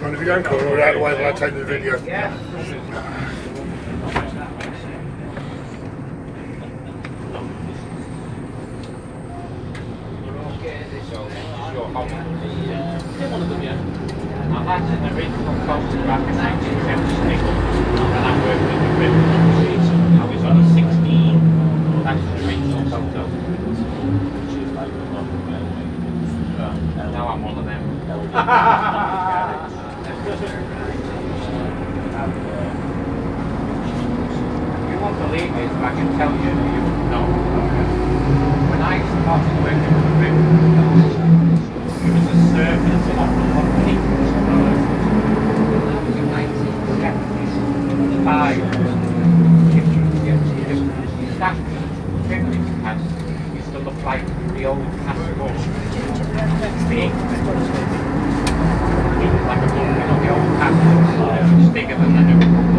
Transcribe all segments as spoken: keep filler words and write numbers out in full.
And if you don't call her out of the way while I take the video. Yeah. One of them, yeah. I had an original photograph in nineteen seventy-six when I worked in the river. I was on a sixteen. That's the original photo. Now I'm one of them. You won't believe it, but I can tell you, you know. When I started working in the river, there was a surface of the company. That was in nineteen seventy-five. The staff privilege has used to look like the old passport. Big. It was like a book, you know, the old passport. It was bigger than the new.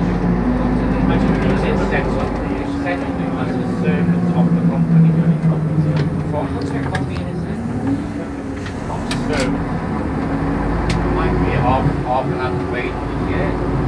It said something. It said something as the servant of the company. For what's their company is it? Servant. Might be half, half an hour's wait, yeah.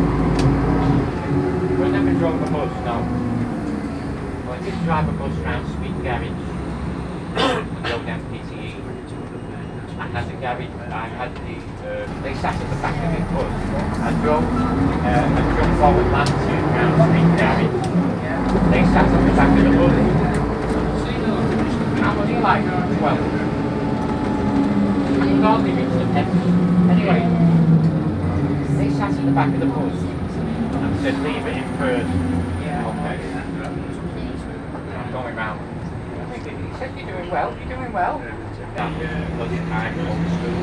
We never drove a bus, no. Well, I did drive a bus around Sweet Garage, the old M P T E. I had the garage, I had the, uh, they sat at the back of the bus. I drove, uh, I drove forward Lancashire around Sweet Garage. They sat at the back of the bus. And I was like twelve. Hardly reached the ten. Anyway, they sat at the back of the bus and said, leave it in first. Yeah. Okay. I'm going round. He said, you're doing well, you're doing well. That bloody time old school.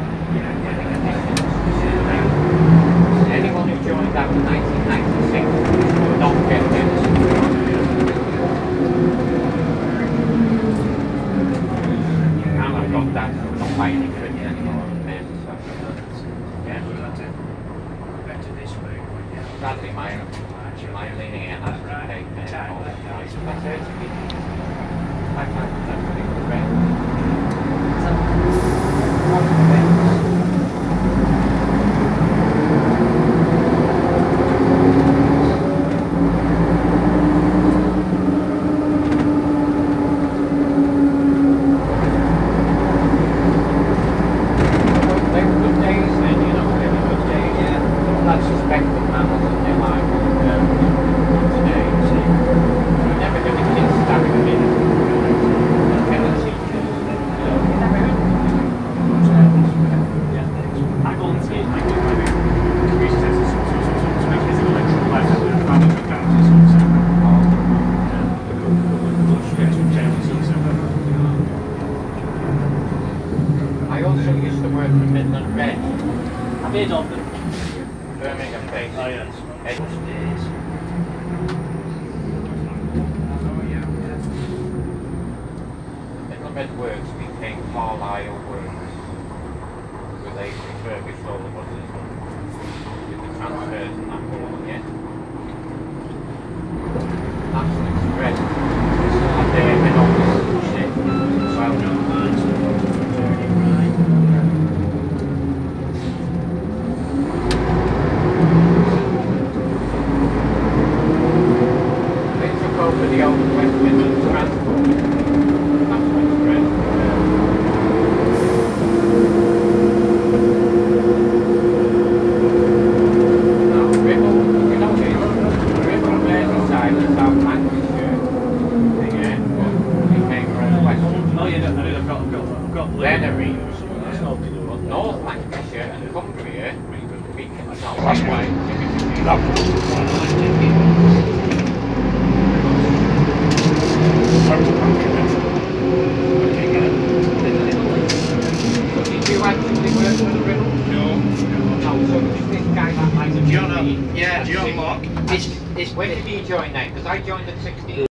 Anyone who joined after nineteen ninety-six will not get this. And I've got that, so I'm not buying it. Sadly, my, my leaning in has to take me all the time. That's it. I can't, that's really great. They were good days then, you know, they were good days, yeah. Don't that suspect them, man. I also used to work for Midland Red. I did on them. Birmingham based. Oh yes. Midland Red Works became Carlisle Works, where they refurbished all the buses with the transfers and that all again. National Express had their head office shit as well. Over the old West Midlands Transport, National Express. Now, Ribble, you know this, Ribble Merseyside and South Lancashire, yeah, but it came from West. Oh yeah, I know, I've got, I've got, I've got Veneries, but North Lancashire and Cumbria, we can tell That's why. Did you actually work for the Ribble? No. No, so this guy that might have John, yeah, John Locke. When did he join then? Because I joined at sixteen.